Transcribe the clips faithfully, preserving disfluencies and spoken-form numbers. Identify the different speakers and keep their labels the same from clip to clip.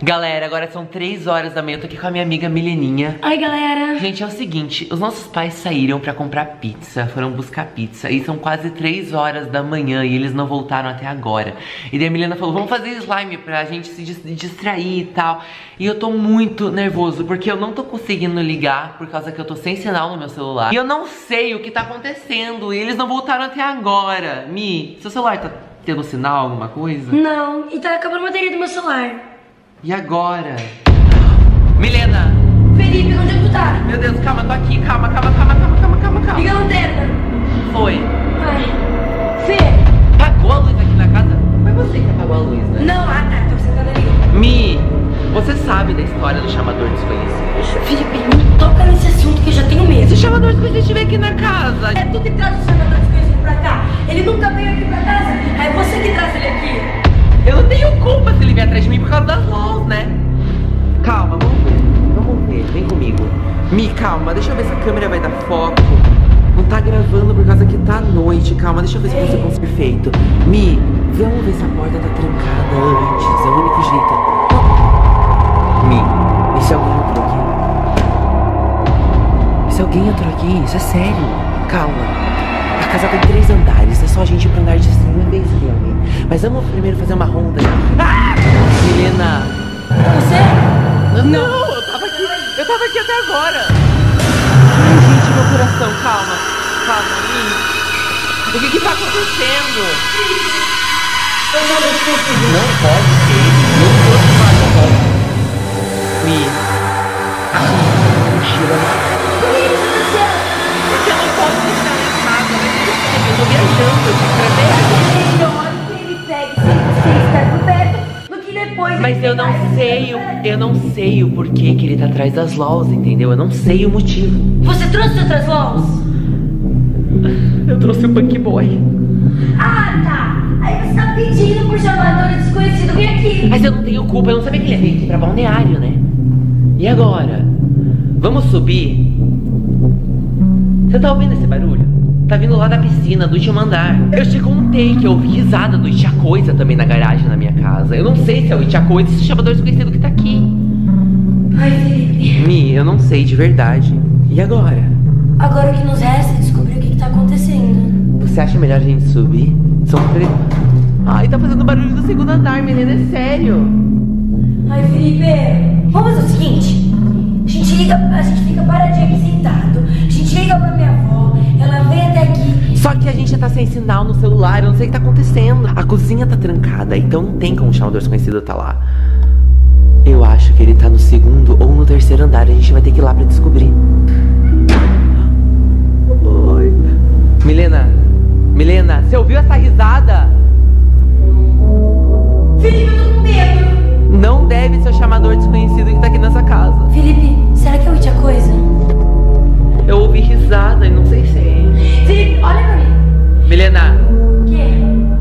Speaker 1: Galera, agora são três horas da manhã, eu tô aqui com a minha amiga Mileninha.
Speaker 2: Oi, galera.
Speaker 1: Gente, é o seguinte, os nossos pais saíram pra comprar pizza, foram buscar pizza. E são quase três horas da manhã e eles não voltaram até agora. E daí a Milena falou, vamos fazer slime pra gente se distrair e tal. E eu tô muito nervoso, porque eu não tô conseguindo ligar, por causa que eu tô sem sinal no meu celular. E eu não sei o que tá acontecendo, e eles não voltaram até agora. Mi, seu celular tá tendo sinal, alguma coisa?
Speaker 2: Não, e tá acabando a bateria do meu celular.
Speaker 1: E agora? Milena!
Speaker 2: Felipe, onde é que tu tá?
Speaker 1: Meu Deus, calma, tô aqui. Calma, calma, calma, calma, calma, calma, calma.
Speaker 2: Liga a lanterna.
Speaker 1: Foi.
Speaker 2: Ai. Fê.
Speaker 1: Apagou a luz aqui na casa? Foi você que apagou a luz, né?
Speaker 2: Não, ah tá, tô sentada ali.
Speaker 1: Mi, você sabe da história do chamador desconhecido?
Speaker 2: Felipe, não toca nesse assunto que eu já tenho medo.
Speaker 1: Se o chamador desconhecido estiver aqui na casa...
Speaker 2: É tu que traz o chamador desconhecido pra cá. Ele nunca veio aqui pra casa. É você que traz ele aqui.
Speaker 1: Eu não tenho culpa se ele vier atrás de mim por causa das luz, né? Calma, vamos ver. Vamos ver, vem comigo. Mi, calma, deixa eu ver se a câmera vai dar foco. Não tá gravando por causa que tá à noite. Calma, deixa eu ver se você consegue. Perfeito. Mi, vamos ver se a porta tá trancada antes. É o único jeito. Mi, e se alguém entrou aqui? E se alguém entrou aqui? Isso é sério. Calma. A casa tem três andares, é só a gente ir pro andar de cima e ver se tem alguém. Mas vamos primeiro fazer uma ronda. Ah! Milena!
Speaker 2: Você?
Speaker 1: Não, eu tava aqui, eu tava aqui até agora. Ai, gente, meu coração, calma. Calma, Mi. O que que tá acontecendo? Não pode ser. Não pode ser, não pode. Mi. Tira. Porque eu não posso deixar na casa, mas eu tô viajando, eu tô pra
Speaker 2: Melhor que ele pegue sem você estar por perto do que depois.
Speaker 1: Mas eu não sei, o, eu não sei o porquê que ele tá atrás das laws, entendeu? Eu não sei o motivo.
Speaker 2: Você trouxe outras laws?
Speaker 1: Eu trouxe o Punk Boy.
Speaker 2: Ah, tá. Aí você tá pedindo por chamador desconhecido vir aqui.
Speaker 1: Mas eu não tenho culpa, eu não sabia que ele ia vir aqui pra balneário, né? E agora? Vamos subir? Você tá ouvindo esse barulho? Tá vindo lá da piscina, do último andar. Eu te contei que eu ouvi risada do Itia Coisa também na garagem na minha casa. Eu não sei se é o Itia Coisa ou se é o chamador desconhecido que tá aqui.
Speaker 2: Ai, Felipe.
Speaker 1: Mi, eu não sei de verdade. E agora?
Speaker 2: Agora o que nos resta é descobrir o que, que tá acontecendo.
Speaker 1: Você acha melhor a gente subir? São três... Ai, tá fazendo barulho do segundo andar, menina, é sério.
Speaker 2: Ai, Felipe, vamos fazer o seguinte. A gente liga, a gente fica paradinho aqui sentado. A gente liga pra minha avó, ela vem até aqui.
Speaker 1: Só que a gente tá sem sinal no celular, eu não sei o que tá acontecendo. A cozinha tá trancada, então não tem como o chamador desconhecido tá lá. Eu acho que ele tá no segundo ou no terceiro andar, a gente vai ter que ir lá pra descobrir. Oi. Milena, Milena, você ouviu essa risada?
Speaker 2: Felipe, eu tô com medo.
Speaker 1: Não deve ser o chamador desconhecido que tá aqui nessa casa.
Speaker 2: Felipe, será que é outra coisa?
Speaker 1: Eu ouvi risada e não sei se é ele.
Speaker 2: Felipe, olha pra mim.
Speaker 1: Milena.
Speaker 2: O quê?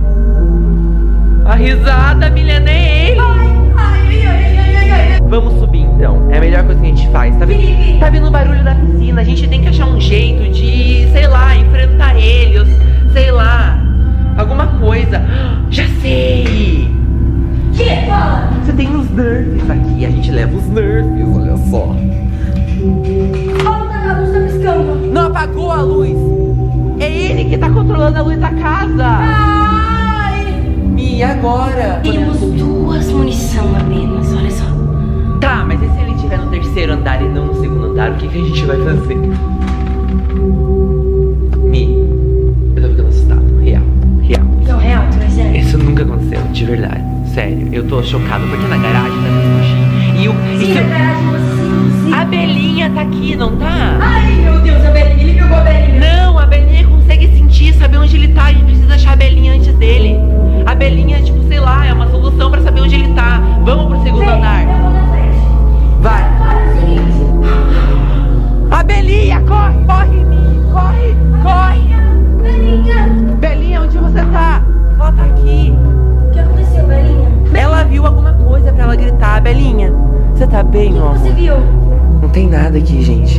Speaker 1: A risada, Milena, é ele.
Speaker 2: Ai, ai, ai, ai, ai, ai.
Speaker 1: Vamos subir então, é a melhor coisa que a gente faz. Tá,
Speaker 2: Felipe.
Speaker 1: Tá vindo o barulho da piscina, a gente tem que achar um jeito de, sei lá, enfrentar ele, ou, sei lá, alguma coisa. Já sei!
Speaker 2: Que? Fala.
Speaker 1: Você tem uns nerfs aqui, a gente leva os nerfs, olha só.
Speaker 2: Olha, a luz tá piscando.
Speaker 1: Não apagou a luz! É ele que tá controlando a luz da casa!
Speaker 2: Ai!
Speaker 1: E agora?
Speaker 2: Temos duas munição apenas, olha só.
Speaker 1: Tá, mas e se ele estiver no terceiro andar e não no segundo andar, o que, que a gente vai fazer? Mi, eu tô ficando assustado, real, real.
Speaker 2: Não, real, tu é sério?
Speaker 1: Isso nunca aconteceu, de verdade, sério. Eu tô chocado, porque na garagem tá tudo e o...
Speaker 2: Sim, na garagem você sim.
Speaker 1: A Belinha tá aqui, não tá?
Speaker 2: Ai, meu Deus, a Belinha, ele pegou a Belinha.
Speaker 1: Não, a Belinha consegue sentir, saber onde ele tá. A gente precisa achar a Belinha antes dele. A Belinha, tipo, sei lá, é uma solução pra saber onde ele tá. Vamos pro segundo
Speaker 2: Vem,
Speaker 1: andar.
Speaker 2: eu vou na frente.
Speaker 1: Vai.
Speaker 2: Agora é o seguinte.
Speaker 1: A Belinha, corre, corre, Mi, corre, corre.
Speaker 2: Belinha.
Speaker 1: Belinha, onde você tá? Ela tá aqui.
Speaker 2: O que aconteceu, Belinha?
Speaker 1: Ela viu alguma coisa pra ela gritar. Belinha, você tá bem, ó?
Speaker 2: O que você viu?
Speaker 1: Não tem nada aqui, gente.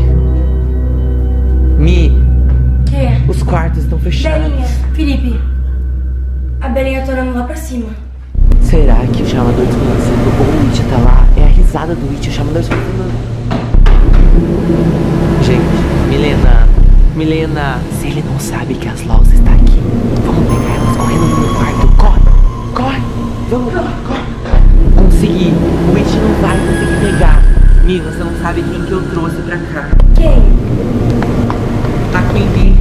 Speaker 1: Mi,
Speaker 2: O quê?
Speaker 1: os quartos estão fechados.
Speaker 2: Belinha, Felipe. A Belinha tá olhando lá pra cima.
Speaker 1: Será que o chamador desconhecido ou o It tá lá? É chamada do It, o chamador esquecido. Gente, Milena, Milena, se ele não sabe que as Laws está aqui, vamos pegar elas correndo no meu quarto. Corre, corre, vamos lá, corre. Conseguir, o It não vai conseguir pegar. Mi, você não sabe quem que eu trouxe pra cá.
Speaker 2: Quem?
Speaker 1: A Quimby.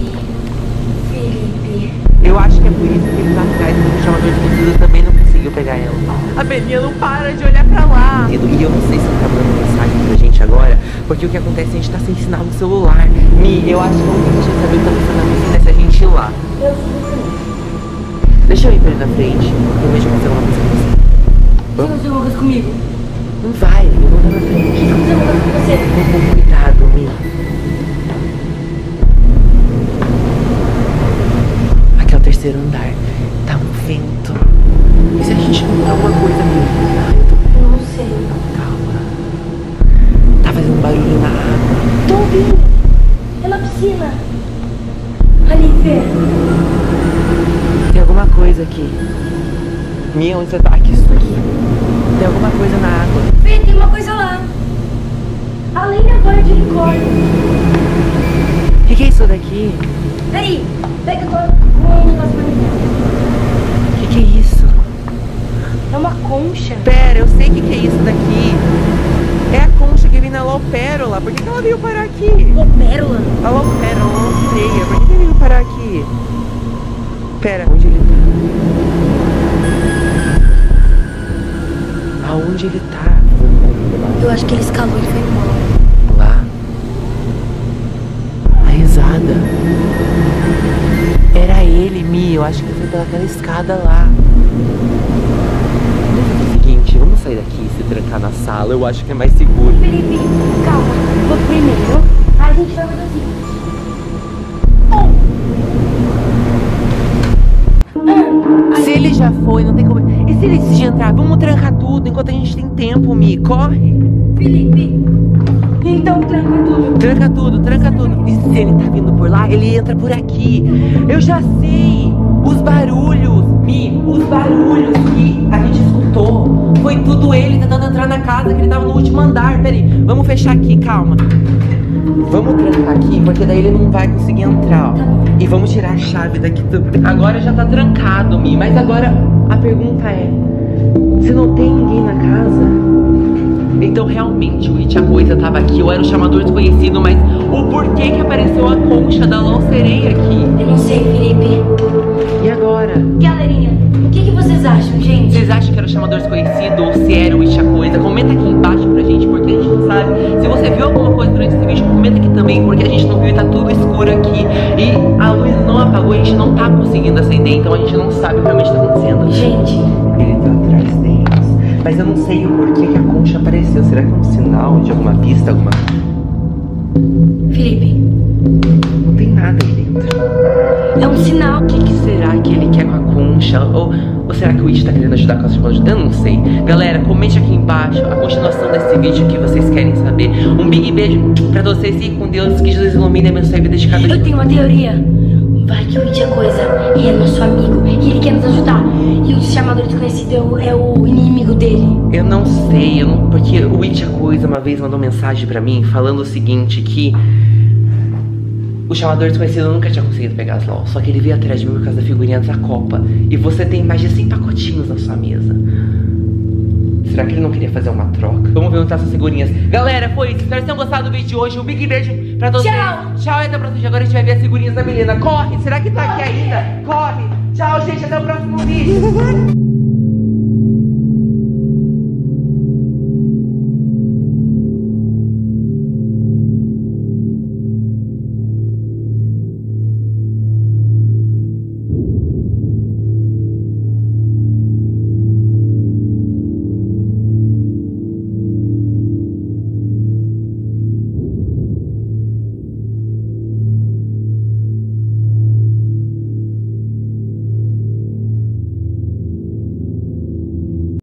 Speaker 2: Felipe.
Speaker 1: Eu acho que é por isso que ele tá atrás do chamador esquecido também não conseguiu pegar ela. A Belinha não para de olhar pra lá. E eu não sei se ele tá mandando mensagem pra gente agora, porque o que acontece, a gente tá sem sinal no celular. Mi, eu acho que a única chance de saber o que tá funcionando é se a gente ir lá.
Speaker 2: Eu fui.
Speaker 1: Deixa eu ir pra ele na frente, eu vejo fazer alguma coisa com você.
Speaker 2: Você não se envolve comigo?
Speaker 1: Não vai, eu vou estar na frente.
Speaker 2: O que você vai fazer com você?
Speaker 1: Com cuidado, Mi. Aqui é o terceiro andar. Tá um vento. E se a gente encontrar alguma coisa, Mi? Ah, eu tô...
Speaker 2: Eu não sei.
Speaker 1: Calma. Tá fazendo barulho na água.
Speaker 2: Tô ouvindo. É na piscina. Ali, Fê.
Speaker 1: Tem alguma coisa aqui. Mi, onde você tá? Aqui, isso aqui. Tem alguma coisa na água.
Speaker 2: Fê, tem uma coisa lá. Além da glória de unicórnio.
Speaker 1: O que, que é isso daqui?
Speaker 2: Peraí, pega agora um negócio pra mim.
Speaker 1: O que, que é isso?
Speaker 2: É uma concha.
Speaker 1: Pera, eu sei o que, que é isso daqui. É a concha que vem na Lopérola. Por que, que ela veio parar aqui?
Speaker 2: Pérola?
Speaker 1: A Lopérola, a Lopérola. Por que, que ela veio parar aqui? Pera, onde ele tá? Aonde ele tá?
Speaker 2: Eu acho que ele escalou e foi embora.
Speaker 1: Lá. A risada. Era ele, Mi. Eu acho que ele foi pelaquela escada lá. Vamos fazer o seguinte, vamos sair daqui e se trancar na sala. Eu acho que é mais seguro.
Speaker 2: Felipe, calma. Vou primeiro. Aí a gente vai fazer o seguinte.
Speaker 1: Se ele já foi, não tem como... E se ele decidir entrar? Vamos trancar tudo enquanto a gente tem tempo, Mi. Corre.
Speaker 2: Felipe, então tranca tudo.
Speaker 1: Tranca tudo, tranca tudo. E se ele tá vindo por lá, ele entra por aqui. Eu já sei. Os barulhos, Mi, os barulhos que a gente escutou. Foi tudo ele tentando entrar na casa, que ele tava no último andar. Pera aí, vamos fechar aqui, calma. Vamos trancar aqui, porque daí ele não vai conseguir entrar, ó. E vamos tirar a chave daqui também. Agora já tá trancado, Mi. Mas agora a pergunta é: se não tem ninguém na casa, então realmente o It, a coisa tava aqui. Eu era o chamador desconhecido, mas o porquê que apareceu a concha da Law Sereia aqui?
Speaker 2: Eu não sei, Felipe.
Speaker 1: E agora?
Speaker 2: Galerinha, o que, que vocês acham, gente?
Speaker 1: Vocês acham que era o chamador desconhecido ou se era o It, a coisa? Comenta aqui embaixo pra gente, porque a gente não sabe. Se você viu alguma coisa durante esse vídeo, comenta aqui também, porque a gente não viu e tá tudo escuro aqui. E a luz não apagou, a gente não tá conseguindo acender, então a gente não sabe o que realmente tá acontecendo.
Speaker 2: Gente,
Speaker 1: Ele tá atrás deles. Mas eu não sei o porquê que a concha apareceu. Será que é um sinal de alguma pista, alguma...
Speaker 2: Felipe,
Speaker 1: Não tem nada aí dentro.
Speaker 2: é um sinal.
Speaker 1: O que, que será que ele quer com a concha? Ou, ou será que o It tá querendo ajudar com as irmãs? Eu não sei. Galera, comente aqui embaixo a continuação desse vídeo que vocês querem saber. Um big beijo pra vocês. Fiquem com Deus. Que Jesus ilumine a abençoe a vida de cada um.
Speaker 2: Eu tenho uma teoria. Vai que o It é coisa e é nosso amigo e ele quer nos ajudar. E o chamador desconhecido é o, é o inimigo dele.
Speaker 1: Eu não sei, eu não, porque o It, a coisa, uma vez mandou mensagem pra mim falando o seguinte, que o chamador desconhecido nunca tinha conseguido pegar as Law, só que ele veio atrás de mim por causa da figurinha da Copa. E você tem mais de cem pacotinhos na sua mesa. Será que ele não queria fazer uma troca? Vamos ver onde tá essas figurinhas. Galera, foi isso. Espero que tenham gostado do vídeo de hoje. Um big beijo pra todos.
Speaker 2: Tchau.
Speaker 1: Tchau, e até o próximo vídeo. Agora a gente vai ver as figurinhas da Milena. Corre, será que tá aqui ainda? Corre. Tchau, gente, até o próximo vídeo.